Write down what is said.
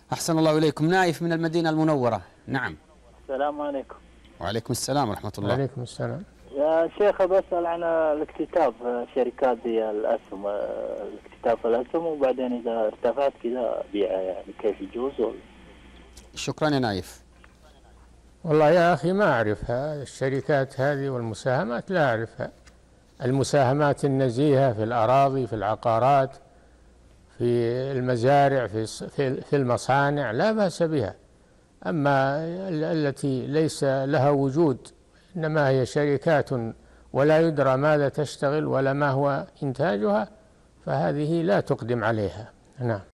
أحسن الله إليكم. نايف من المدينة المنورة. نعم. السلام عليكم. وعليكم السلام ورحمة الله. وعليكم السلام. يا شيخ بسأل عن الاكتتاب، شركات زي الأسهم، الاكتتاب في الأسهم وبعدين إذا ارتفعت كذا بيعها، يعني كيف يجوز؟ شكرا يا نايف. والله يا أخي ما أعرفها الشركات هذه والمساهمات، لا أعرفها. المساهمات النزيهة في الأراضي، في العقارات، في المزارع، في المصانع لا بأس بها. أما التي ليس لها وجود، إنما هي شركات ولا يدرى ماذا تشتغل ولا ما هو إنتاجها، فهذه لا تقدم عليها. نعم.